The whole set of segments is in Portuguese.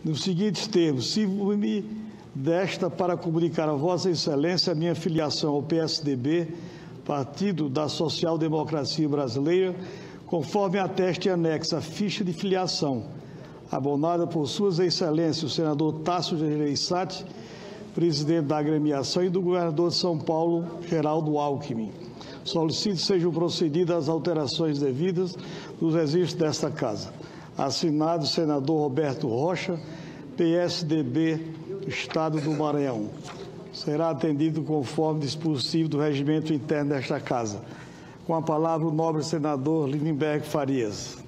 nos seguintes termos: sirvo-me desta para comunicar a Vossa Excelência a minha filiação ao PSDB, Partido da Social Democracia Brasileira, conforme ateste e anexa a ficha de filiação, abonada por Suas Excelências o senador Tasso Gereissati, presidente da agremiação, e do governador de São Paulo, Geraldo Alckmin. Solicito sejam procedidas as alterações devidas nos registros desta Casa. Assinado o senador Roberto Rocha, PSDB, Estado do Maranhão. Será atendido conforme dispositivo do regimento interno desta Casa. Com a palavra o nobre senador Lindenberg Farias.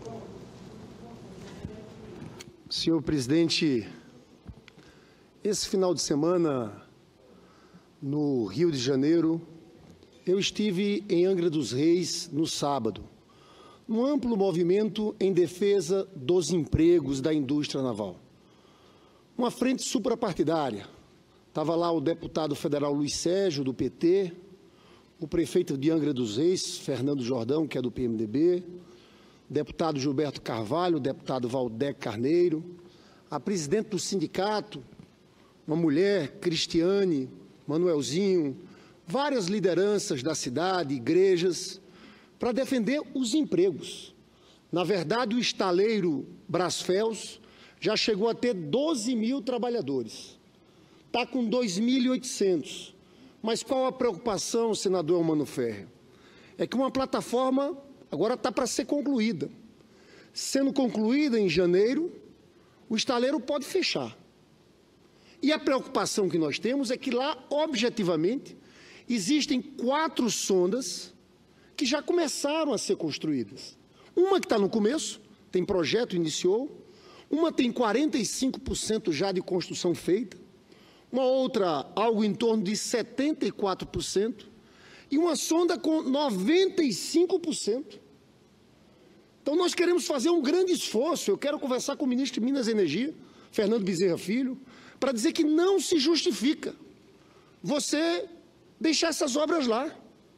Senhor presidente, esse final de semana, no Rio de Janeiro, eu estive em Angra dos Reis no sábado, num amplo movimento em defesa dos empregos da indústria naval. Uma frente suprapartidária. Estava lá o deputado federal Luiz Sérgio, do PT, o prefeito de Angra dos Reis, Fernando Jordão, que é do PMDB, deputado Gilberto Carvalho, o deputado Valdec Carneiro, a presidente do sindicato, uma mulher, Cristiane, Manuelzinho, várias lideranças da cidade, igrejas, para defender os empregos. Na verdade, o estaleiro Brasfels já chegou a ter 12 mil trabalhadores. Está com 2.800. Mas qual a preocupação, senador Eumano Ferrer? É que uma plataforma agora está para ser concluída. Sendo concluída em janeiro, o estaleiro pode fechar. E a preocupação que nós temos é que lá, objetivamente, existem 4 sondas que já começaram a ser construídas. Uma que está no começo, tem projeto, iniciou. Uma tem 45% já de construção feita. Uma outra, algo em torno de 74%. E uma sonda com 95%. Então, nós queremos fazer um grande esforço. Eu quero conversar com o ministro de Minas e Energia, Fernando Bezerra Filho, para dizer que não se justifica você deixar essas obras lá,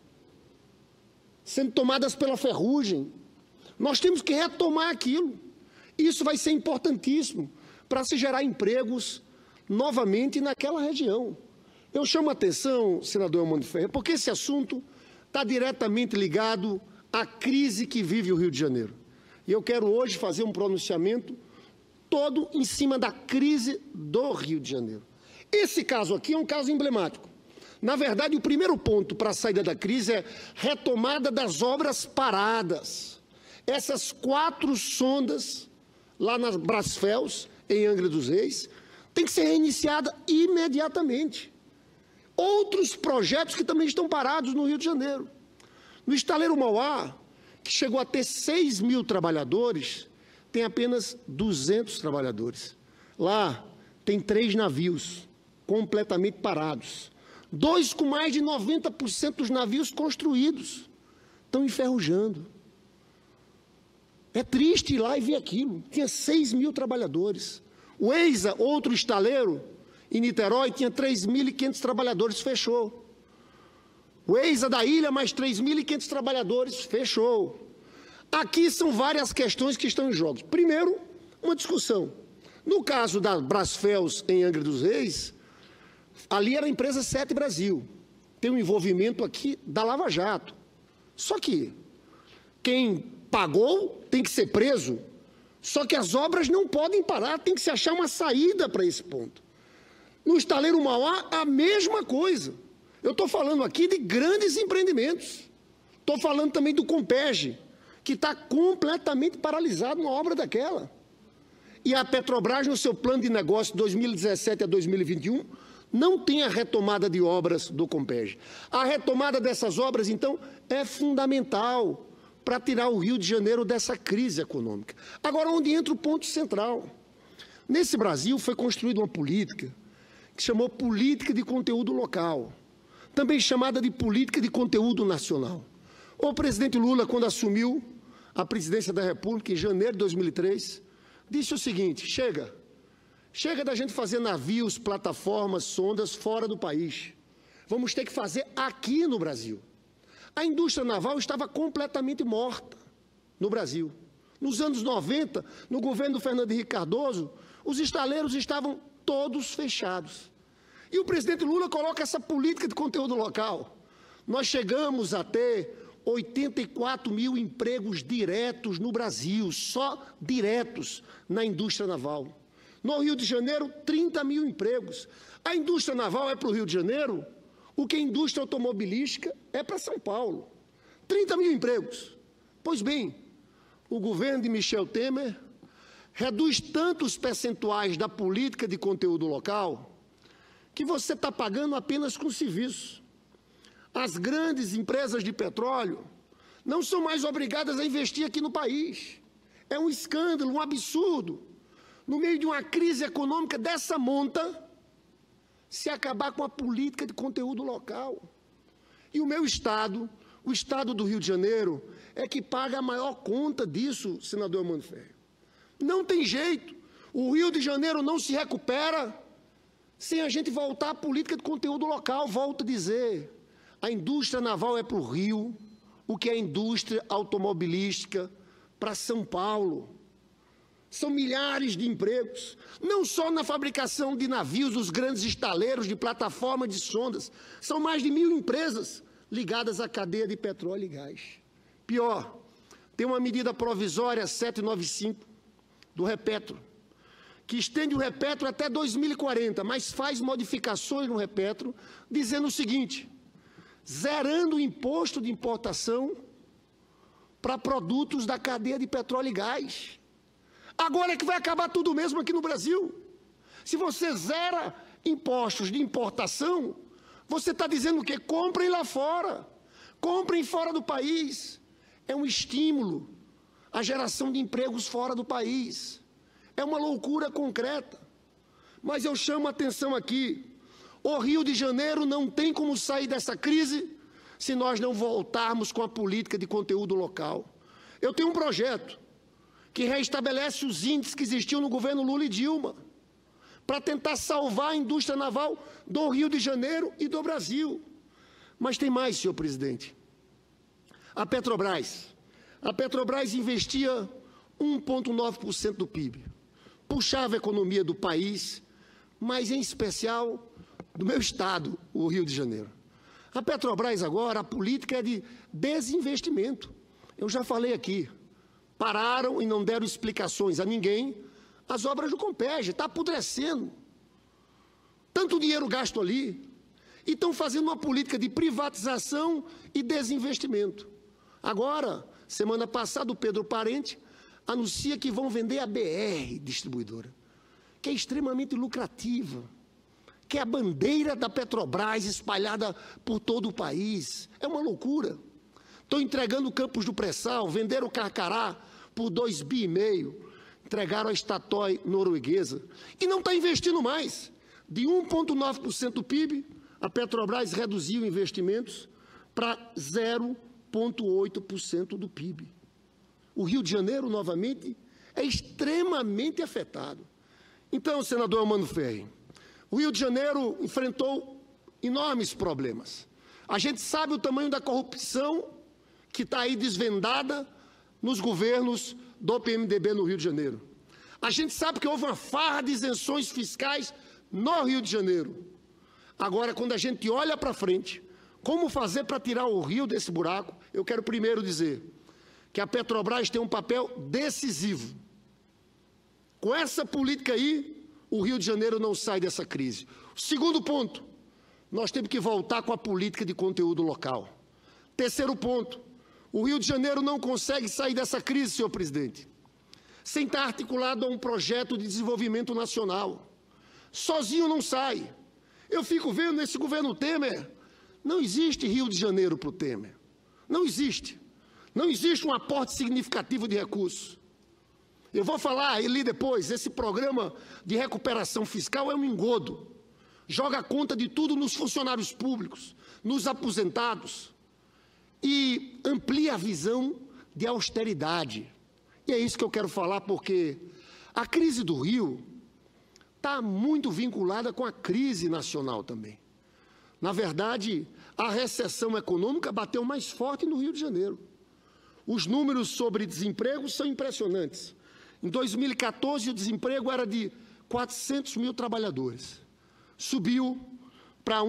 sendo tomadas pela ferrugem. Nós temos que retomar aquilo. Isso vai ser importantíssimo para se gerar empregos novamente naquela região. Eu chamo a atenção, senador Eumano Ferrer, porque esse assunto está diretamente ligado à crise que vive o Rio de Janeiro. E eu quero hoje fazer um pronunciamento todo em cima da crise do Rio de Janeiro. Esse caso aqui é um caso emblemático. Na verdade, o primeiro ponto para a saída da crise é retomada das obras paradas. Essas 4 sondas lá nas Brasfels, em Angra dos Reis, tem que ser reiniciada imediatamente. Outros projetos que também estão parados no Rio de Janeiro. No estaleiro Mauá, que chegou a ter 6 mil trabalhadores, tem apenas 200 trabalhadores. Lá tem 3 navios completamente parados. 2 com mais de 90% dos navios construídos. Estão enferrujando. É triste ir lá e ver aquilo. Tinha 6 mil trabalhadores. O EISA, outro estaleiro, em Niterói, tinha 3.500 trabalhadores, fechou. O EISA da ilha, mais 3.500 trabalhadores, fechou. Aqui são várias questões que estão em jogo. Primeiro, uma discussão. No caso da Brasfels, em Angra dos Reis, ali era a empresa Sete Brasil. Tem um envolvimento aqui da Lava Jato. Só que quem pagou tem que ser preso. Só que as obras não podem parar, tem que se achar uma saída para esse ponto. No estaleiro Mauá, a mesma coisa. Eu estou falando aqui de grandes empreendimentos. Estou falando também do Compege, que está completamente paralisado numa obra daquela. E a Petrobras, no seu plano de negócio 2017 a 2021, não tem a retomada de obras do Compege. A retomada dessas obras, então, é fundamental para tirar o Rio de Janeiro dessa crise econômica. Agora, onde entra o ponto central? Nesse Brasil foi construída uma política que chamou política de conteúdo local, também chamada de política de conteúdo nacional. O presidente Lula, quando assumiu a presidência da República, em janeiro de 2003, disse o seguinte: chega da gente fazer navios, plataformas, sondas fora do país. Vamos ter que fazer aqui no Brasil. A indústria naval estava completamente morta no Brasil. Nos anos 90, no governo do Fernando Henrique Cardoso, Os estaleiros estavam todos fechados. E o presidente Lula coloca essa política de conteúdo local. Nós chegamos a ter 84 mil empregos diretos no Brasil, só diretos na indústria naval. No Rio de Janeiro, 30 mil empregos. A indústria naval é para o Rio de Janeiro o que a indústria automobilística é para São Paulo. 30 mil empregos. Pois bem, o governo de Michel Temer reduz tantos percentuais da política de conteúdo local que você está pagando apenas com serviço. As grandes empresas de petróleo não são mais obrigadas a investir aqui no país. É um escândalo, um absurdo. No meio de uma crise econômica dessa monta, se acabar com a política de conteúdo local. E o meu estado, o estado do Rio de Janeiro, é que paga a maior conta disso, senador Armando Ferri. Não tem jeito. O Rio de Janeiro não se recupera sem a gente voltar à política de conteúdo local. Volto a dizer, a indústria naval é para o Rio, o que é a indústria automobilística para São Paulo. São milhares de empregos, não só na fabricação de navios, os grandes estaleiros de plataforma de sondas. São mais de 1.000 empresas ligadas à cadeia de petróleo e gás. Pior, tem uma medida provisória 795 do Repetro, que estende o Repetro até 2040, mas faz modificações no Repetro, dizendo o seguinte: zerando o imposto de importação para produtos da cadeia de petróleo e gás. Agora é que vai acabar tudo mesmo aqui no Brasil. Se você zera impostos de importação, você está dizendo o quê? Comprem lá fora, comprem fora do país. É um estímulo à geração de empregos fora do país. É uma loucura concreta. Mas eu chamo a atenção aqui. O Rio de Janeiro não tem como sair dessa crise se nós não voltarmos com a política de conteúdo local. Eu tenho um projeto que reestabelece os índices que existiam no governo Lula e Dilma, para tentar salvar a indústria naval do Rio de Janeiro e do Brasil. Mas tem mais, senhor presidente. A Petrobras investia 1,9% do PIB, puxava a economia do país, mas em especial do meu estado, o Rio de Janeiro. A Petrobras agora, a política é de desinvestimento. Eu já falei aqui. Pararam e não deram explicações a ninguém. As obras do Compege, está apodrecendo. Tanto dinheiro gasto ali. E estão fazendo uma política de privatização e desinvestimento. Agora, semana passada, o Pedro Parente anuncia que vão vender a BR Distribuidora, que é extremamente lucrativa, que é a bandeira da Petrobras espalhada por todo o país. É uma loucura. Estão entregando Campos do Pré-Sal, venderam o Carcará por 2,5 bi, entregaram a Statoil norueguesa, e não está investindo mais. De 1,9% do PIB, a Petrobras reduziu investimentos para 0,8% do PIB. O Rio de Janeiro, novamente, é extremamente afetado. Então, senador Armando Ferri, o Rio de Janeiro enfrentou enormes problemas. A gente sabe o tamanho da corrupção que está aí desvendada nos governos do PMDB no Rio de Janeiro. A gente sabe que houve uma farra de isenções fiscais no Rio de Janeiro. Agora, quando a gente olha para frente, como fazer para tirar o Rio desse buraco, eu quero primeiro dizer que a Petrobras tem um papel decisivo. Com essa política aí, o Rio de Janeiro não sai dessa crise. Segundo ponto, nós temos que voltar com a política de conteúdo local. Terceiro ponto, o Rio de Janeiro não consegue sair dessa crise, senhor presidente, sem estar articulado a um projeto de desenvolvimento nacional. Sozinho não sai. Eu fico vendo nesse governo Temer, não existe Rio de Janeiro para o Temer. Não existe. Não existe um aporte significativo de recursos. Eu vou falar ali depois, esse programa de recuperação fiscal é um engodo. Joga conta de tudo nos funcionários públicos, nos aposentados, e amplia a visão de austeridade. E é isso que eu quero falar, porque a crise do Rio está muito vinculada com a crise nacional também. Na verdade, a recessão econômica bateu mais forte no Rio de Janeiro. Os números sobre desemprego são impressionantes. Em 2014, o desemprego era de 400 mil trabalhadores. Subiu para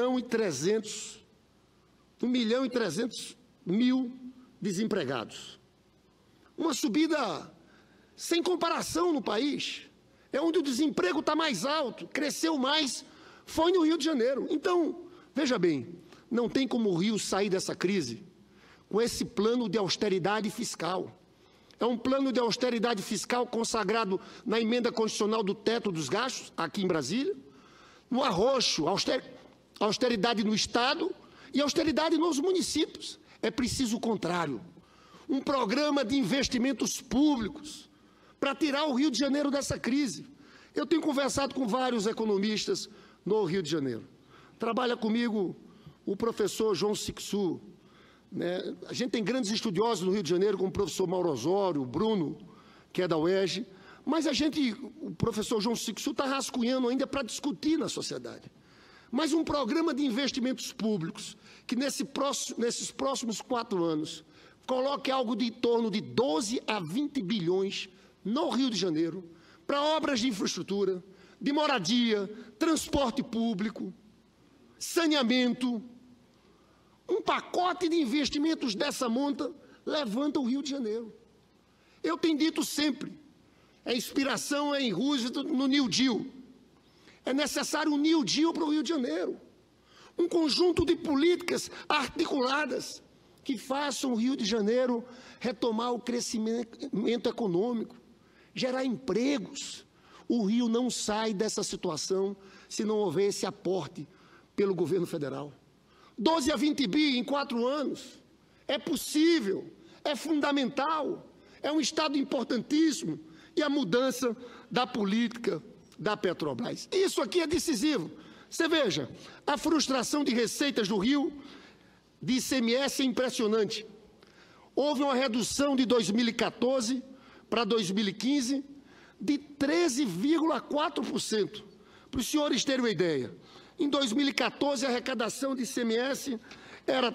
1.300.000 desempregados. Uma subida sem comparação no país. É onde o desemprego está mais alto, cresceu mais, foi no Rio de Janeiro. Então, veja bem, não tem como o Rio sair dessa crise com esse plano de austeridade fiscal. É um plano de austeridade fiscal consagrado na emenda constitucional do teto dos gastos, aqui em Brasília, no arroxo, austeridade no Estado e austeridade nos municípios. É preciso o contrário. Um programa de investimentos públicos para tirar o Rio de Janeiro dessa crise. Eu tenho conversado com vários economistas no Rio de Janeiro. Trabalha comigo o professor João Sixu, né? A gente tem grandes estudiosos no Rio de Janeiro, como o professor Mauro Osório, o Bruno, que é da UERJ, mas o professor João Sixu está rascunhando ainda para discutir na sociedade. Mas um programa de investimentos públicos, que nesses próximos 4 anos, coloque algo de em torno de 12 a 20 bilhões no Rio de Janeiro, para obras de infraestrutura, de moradia, transporte público, saneamento. Um pacote de investimentos dessa monta levanta o Rio de Janeiro. Eu tenho dito sempre, a inspiração é em Roosevelt no New Deal. É necessário um New Deal para o Rio de Janeiro. Um conjunto de políticas articuladas que façam o Rio de Janeiro retomar o crescimento econômico, gerar empregos. O Rio não sai dessa situação se não houver esse aporte pelo governo federal. 12 a 20 bi em 4 anos. É possível, é fundamental, é um Estado importantíssimo. E a mudança da política da Petrobras. Isso aqui é decisivo. Você veja, a frustração de receitas do Rio de ICMS é impressionante. Houve uma redução de 2014 para 2015 de 13,4%. Para os senhores terem uma ideia. Em 2014, a arrecadação de ICMS era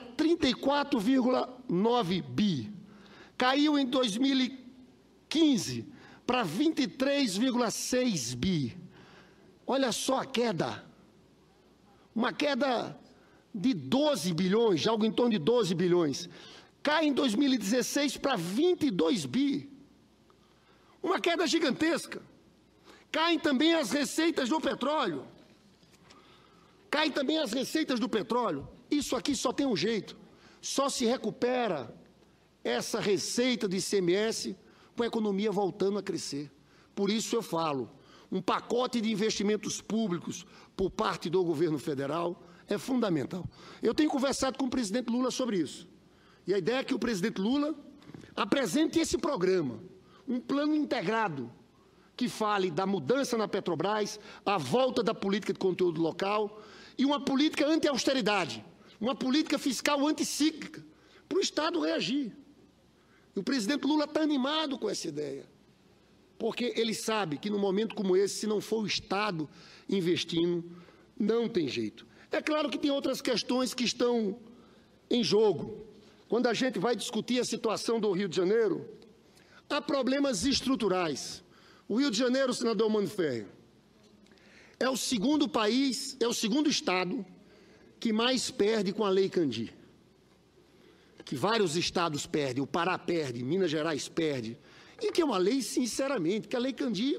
34,9 bi. Caiu em 2015 para 23,6 bi. Olha só a queda. Uma queda de 12 bilhões, algo em torno de 12 bilhões. Cai em 2016 para 22 bi. Uma queda gigantesca. Caem também as receitas do petróleo. Caem também as receitas do petróleo. Isso aqui só tem um jeito. Só se recupera essa receita de ICMS com a economia voltando a crescer. Por isso eu falo, um pacote de investimentos públicos por parte do governo federal é fundamental. Eu tenho conversado com o presidente Lula sobre isso. E a ideia é que o presidente Lula apresente esse programa, um plano integrado, que fale da mudança na Petrobras, a volta da política de conteúdo local e uma política anti-austeridade, uma política fiscal anticíclica, para o Estado reagir. E o presidente Lula está animado com essa ideia, porque ele sabe que, num momento como esse, se não for o Estado investindo, não tem jeito. É claro que tem outras questões que estão em jogo. Quando a gente vai discutir a situação do Rio de Janeiro, há problemas estruturais. O Rio de Janeiro, senador Mano Ferreira, é o segundo estado que mais perde com a Lei Candir. Que vários estados perdem, o Pará perde, Minas Gerais perde. E que é uma lei, sinceramente, que a Lei Candir,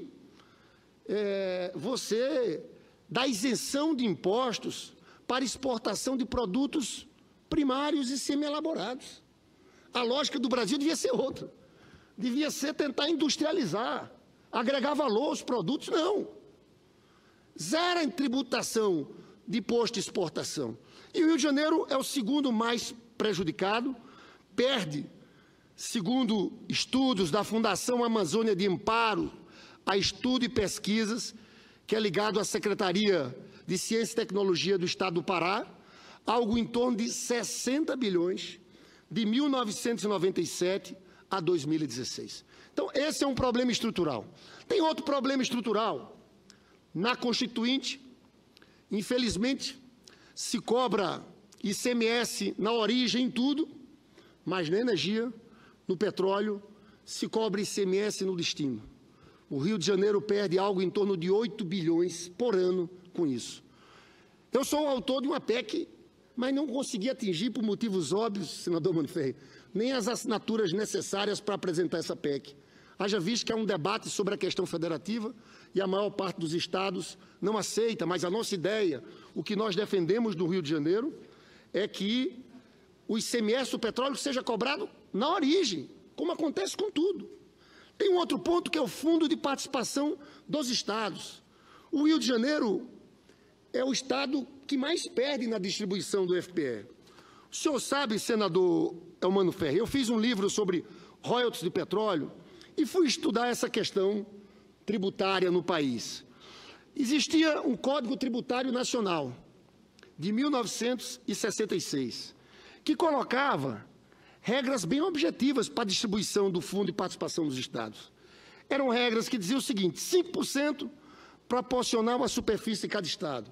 você dá isenção de impostos para exportação de produtos primários e semi-elaborados. A lógica do Brasil devia ser outra. Devia ser tentar industrializar, agregar valor aos produtos. Não. Zero em tributação de imposto de exportação. E o Rio de Janeiro é o segundo mais prejudicado, perde, segundo estudos da Fundação Amazônia de Amparo, a Estudo e Pesquisas, que é ligado à Secretaria de Ciência e Tecnologia do Estado do Pará, algo em torno de 60 bilhões de 1997 a 2016. Então, esse é um problema estrutural. Tem outro problema estrutural. Na Constituinte, infelizmente, se cobra ICMS na origem em tudo, mas na energia, no petróleo, se cobra ICMS no destino. O Rio de Janeiro perde algo em torno de 8 bilhões por ano com isso. Eu sou o autor de uma PEC, mas não consegui atingir, por motivos óbvios, senador Mano Ferreira, nem as assinaturas necessárias para apresentar essa PEC. Haja visto que há um debate sobre a questão federativa e a maior parte dos estados não aceita, mas a nossa ideia, o que nós defendemos no Rio de Janeiro, é que o ICMS do petróleo seja cobrado na origem, como acontece com tudo. Tem um outro ponto que é o Fundo de Participação dos Estados. O Rio de Janeiro é o estado que mais perde na distribuição do FPE. O senhor sabe, senador Elmano Ferreira, eu fiz um livro sobre royalties de petróleo e fui estudar essa questão tributária no país. Existia um Código Tributário Nacional, de 1966, que colocava regras bem objetivas para a distribuição do Fundo de Participação dos Estados. Eram regras que diziam o seguinte: 5% proporcional à superfície de cada estado,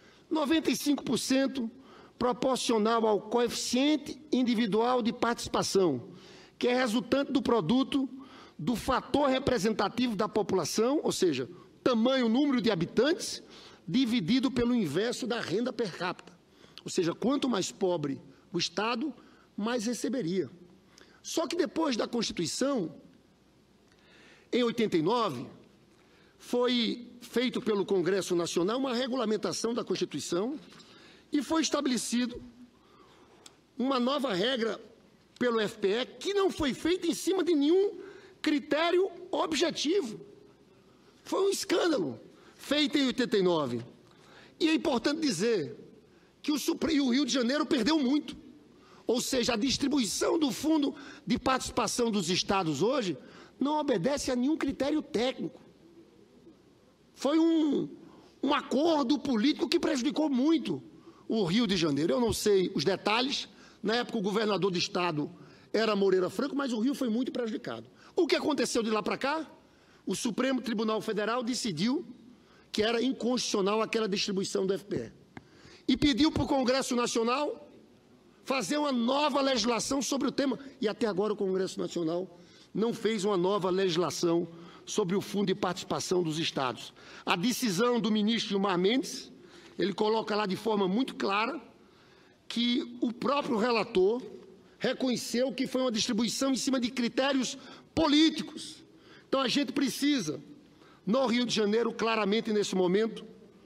95% proporcional ao coeficiente individual de participação, que é resultante do produto do fator representativo da população, ou seja, tamanho, número de habitantes, dividido pelo inverso da renda per capita. Ou seja, quanto mais pobre o estado, mais receberia. Só que depois da Constituição, em 89, foi feito pelo Congresso Nacional uma regulamentação da Constituição e foi estabelecido uma nova regra pelo FPE que não foi feita em cima de nenhum critério objetivo. Foi um escândalo feito em 89. E é importante dizer que o Rio de Janeiro perdeu muito. Ou seja, a distribuição do Fundo de Participação dos Estados hoje não obedece a nenhum critério técnico. Foi um acordo político que prejudicou muito o Rio de Janeiro. Eu não sei os detalhes, na época o governador do estado era Moreira Franco, mas o Rio foi muito prejudicado. O que aconteceu de lá para cá? O Supremo Tribunal Federal decidiu que era inconstitucional aquela distribuição do FPE. E pediu para o Congresso Nacional fazer uma nova legislação sobre o tema. E até agora o Congresso Nacional não fez uma nova legislação sobre o Fundo de Participação dos Estados. A decisão do ministro Gilmar Mendes, ele coloca lá de forma muito clara que o próprio relator reconheceu que foi uma distribuição em cima de critérios políticos. Então a gente precisa, no Rio de Janeiro, claramente nesse momento,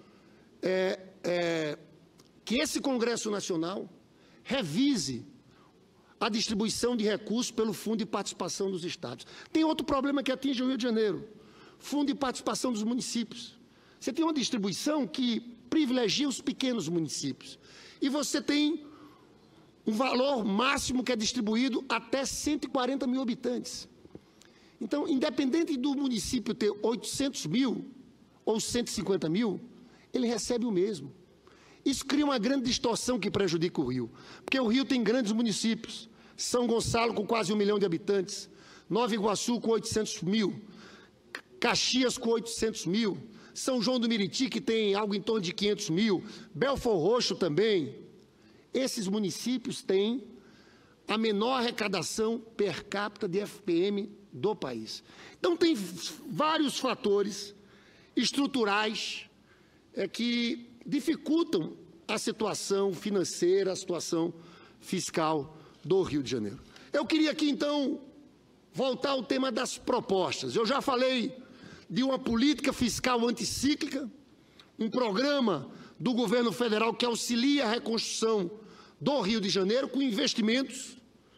que esse Congresso Nacional revise a distribuição de recursos pelo Fundo de Participação dos Estados. Tem outro problema que atinge o Rio de Janeiro: Fundo de Participação dos Municípios. Você tem uma distribuição que privilegia os pequenos municípios. E você tem um valor máximo que é distribuído até 140 mil habitantes. Então, independente do município ter 800 mil ou 150 mil, ele recebe o mesmo. Isso cria uma grande distorção que prejudica o Rio, porque o Rio tem grandes municípios: São Gonçalo com quase 1 milhão de habitantes, Nova Iguaçu com 800 mil, Caxias com 800 mil, São João do Meriti, que tem algo em torno de 500 mil, Belfor Roxo também. Esses municípios têm a menor arrecadação per capita de FPM do país. Então, tem vários fatores estruturais que dificultam a situação financeira, a situação fiscal do Rio de Janeiro. Eu queria aqui, então, voltar ao tema das propostas. Eu já falei de uma política fiscal anticíclica, um programa do governo federal que auxilia a reconstrução do Rio de Janeiro com investimentos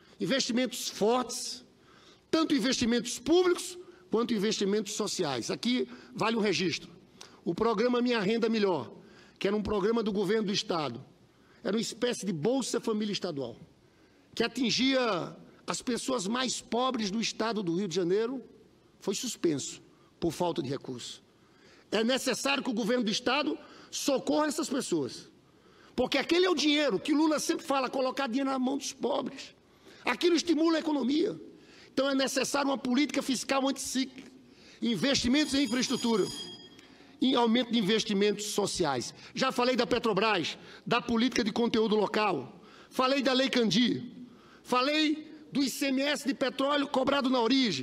fortes, tanto investimentos públicos quanto investimentos sociais. Aqui vale um registro. O programa Minha Renda Melhor, que era um programa do governo do estado, era uma espécie de Bolsa Família Estadual, que atingia as pessoas mais pobres do estado do Rio de Janeiro, foi suspenso por falta de recursos. É necessário que o governo do estado socorra essas pessoas, porque aquele é o dinheiro que Lula sempre fala: colocar dinheiro na mão dos pobres. Aquilo estimula a economia. Então é necessário uma política fiscal anticíclica, investimentos em infraestrutura, em aumento de investimentos sociais. Já falei da Petrobras, da política de conteúdo local, falei da Lei Candir, falei do ICMS de petróleo cobrado na origem,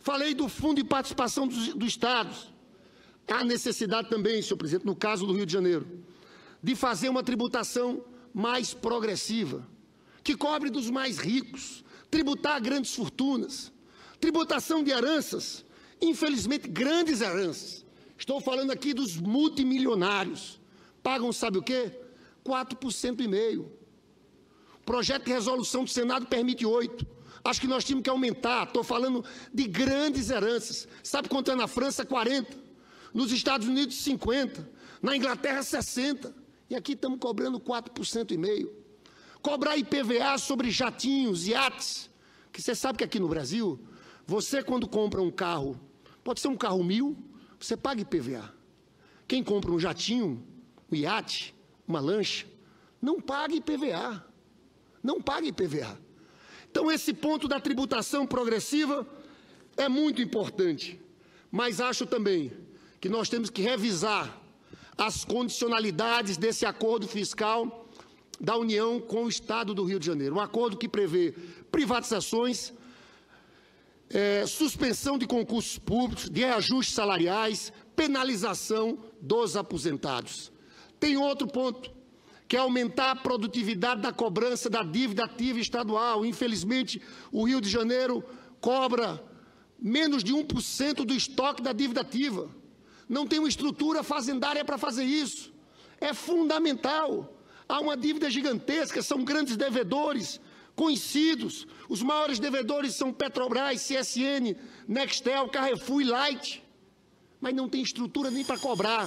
Falei do Fundo de Participação dos Estados. Há necessidade também, senhor presidente, no caso do Rio de Janeiro, de fazer uma tributação mais progressiva, que cobre dos mais ricos, tributar grandes fortunas, tributação de heranças, infelizmente grandes heranças. Estou falando aqui dos multimilionários. Pagam, sabe o quê? 4,5%. O projeto de resolução do Senado permite 8%. Acho que nós tínhamos que aumentar. Estou falando de grandes heranças. Sabe quanto é na França? 40%. Nos Estados Unidos, 50%. Na Inglaterra, 60%. E aqui estamos cobrando 4,5%. Cobrar IPVA sobre jatinhos, iates. Que você sabe que aqui no Brasil, você quando compra um carro, pode ser um carro 1.000, você paga IPVA. Quem compra um jatinho, um iate, uma lancha, não paga IPVA. Não paga IPVA. Então, esse ponto da tributação progressiva é muito importante. Mas acho também que nós temos que revisar as condicionalidades desse acordo fiscal da União com o Estado do Rio de Janeiro. Um acordo que prevê privatizações, suspensão de concursos públicos, de reajustes salariais, penalização dos aposentados. Tem outro ponto, que é aumentar a produtividade da cobrança da dívida ativa estadual. Infelizmente, o Rio de Janeiro cobra menos de 1% do estoque da dívida ativa. Não tem uma estrutura fazendária para fazer isso. É fundamental. Há uma dívida gigantesca, são grandes devedores, conhecidos. Os maiores devedores são Petrobras, CSN, Nextel, Carrefour e Light. Mas não tem estrutura nem para cobrar.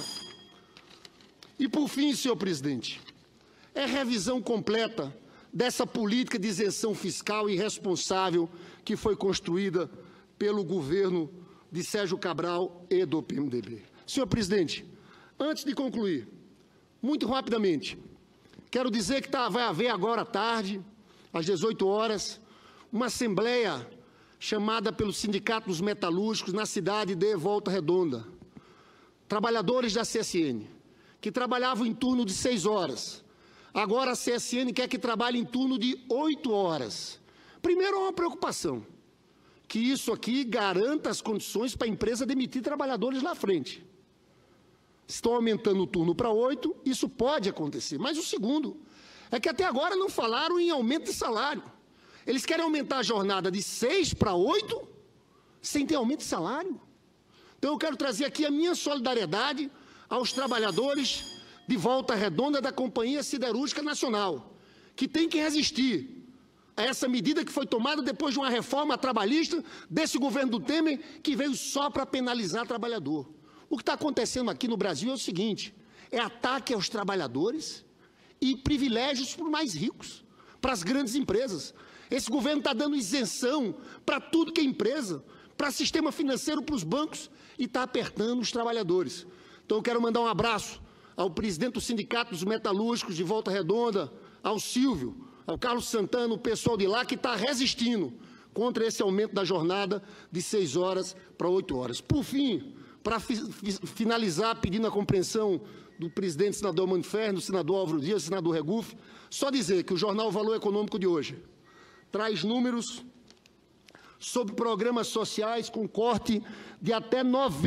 E por fim, senhor presidente, é revisão completa dessa política de isenção fiscal irresponsável que foi construída pelo governo de Sérgio Cabral e do PMDB. Senhor presidente, antes de concluir, muito rapidamente, quero dizer que vai haver agora à tarde, às 18 horas, uma assembleia chamada pelo Sindicato dos Metalúrgicos na cidade de Volta Redonda. Trabalhadores da CSN, que trabalhavam em turno de 6 horas. Agora a CSN quer que trabalhe em turno de 8 horas. Primeiro, é uma preocupação, que isso aqui garanta as condições para a empresa demitir trabalhadores lá à frente. Estão aumentando o turno para 8, isso pode acontecer. Mas o segundo é que até agora não falaram em aumento de salário. Eles querem aumentar a jornada de 6 para 8, sem ter aumento de salário. Então eu quero trazer aqui a minha solidariedade aos trabalhadores de Volta Redonda da Companhia Siderúrgica Nacional, que tem que resistir a essa medida que foi tomada depois de uma reforma trabalhista desse governo do Temer, que veio só para penalizar o trabalhador. O que está acontecendo aqui no Brasil é o seguinte, é ataque aos trabalhadores e privilégios para os mais ricos, para as grandes empresas. Esse governo está dando isenção para tudo que é empresa, para sistema financeiro, para os bancos, e está apertando os trabalhadores. Então eu quero mandar um abraço ao presidente do Sindicato dos Metalúrgicos de Volta Redonda, ao Silvio, ao Carlos Santana, o pessoal de lá que está resistindo contra esse aumento da jornada de 6 horas para 8 horas. Por fim, para finalizar, pedindo a compreensão do presidente senador Manfern, do senador Álvaro Dias, do senador Regufe, só dizer que o jornal Valor Econômico de hoje traz números sobre programas sociais com corte de até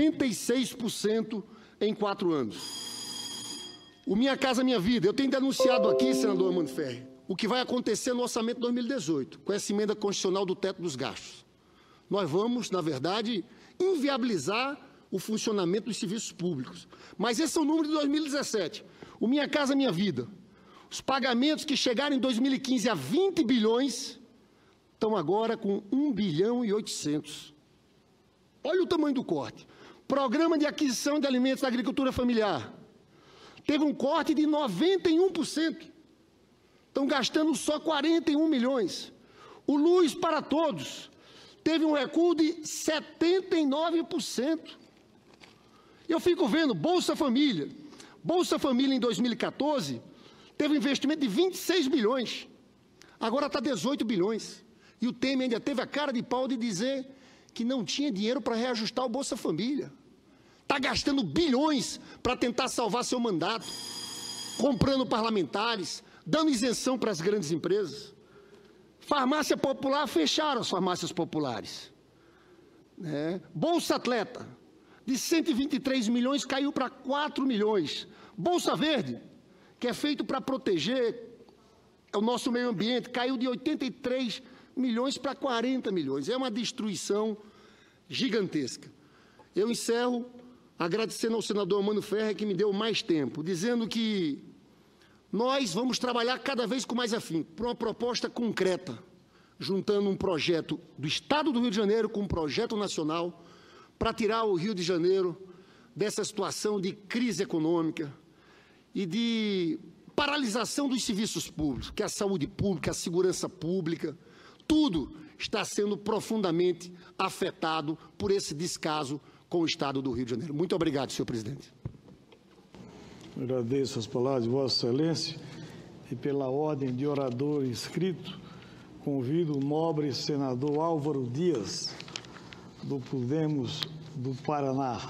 96% em 4 anos. O Minha Casa Minha Vida, eu tenho denunciado aqui, senador Manfern, o que vai acontecer no orçamento de 2018, com essa emenda constitucional do teto dos gastos. Nós vamos, na verdade, inviabilizar o funcionamento dos serviços públicos. Mas esse é o número de 2017. O Minha Casa Minha Vida. Os pagamentos que chegaram em 2015 a 20 bilhões, estão agora com 1 bilhão e 800. Olha o tamanho do corte. Programa de aquisição de alimentos da agricultura familiar. Teve um corte de 91%. Estão gastando só 41 milhões. O Luz para Todos teve um recuo de 79%. Eu fico vendo Bolsa Família. Bolsa Família em 2014 teve um investimento de 26 bilhões. Agora está 18 bilhões. E o Temer ainda teve a cara de pau de dizer que não tinha dinheiro para reajustar o Bolsa Família. Está gastando bilhões para tentar salvar seu mandato, comprando parlamentares, dando isenção para as grandes empresas. Farmácia popular, fecharam as farmácias populares. né? Bolsa Atleta, de 123 milhões, caiu para 4 milhões. Bolsa Verde, que é feito para proteger o nosso meio ambiente, caiu de 83 milhões para 40 milhões. É uma destruição gigantesca. Eu encerro agradecendo ao senador Mano Ferrer, que me deu mais tempo, dizendo que nós vamos trabalhar cada vez com mais afinco por uma proposta concreta, juntando um projeto do Estado do Rio de Janeiro com um projeto nacional para tirar o Rio de Janeiro dessa situação de crise econômica e de paralisação dos serviços públicos, que é a saúde pública, a segurança pública, tudo está sendo profundamente afetado por esse descaso com o Estado do Rio de Janeiro. Muito obrigado, senhor presidente. Agradeço as palavras de Vossa Excelência e pela ordem de orador inscrito, convido o nobre senador Álvaro Dias, do Podemos do Paraná.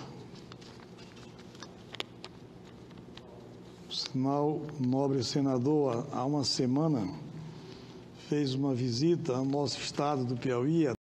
Por sinal, o nobre senador, há uma semana, fez uma visita ao nosso estado do Piauí,